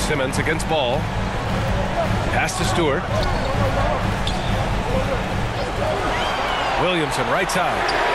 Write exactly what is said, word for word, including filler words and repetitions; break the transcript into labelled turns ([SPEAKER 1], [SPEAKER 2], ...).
[SPEAKER 1] Simmons against Ball. Pass to Stewart. Williamson right side.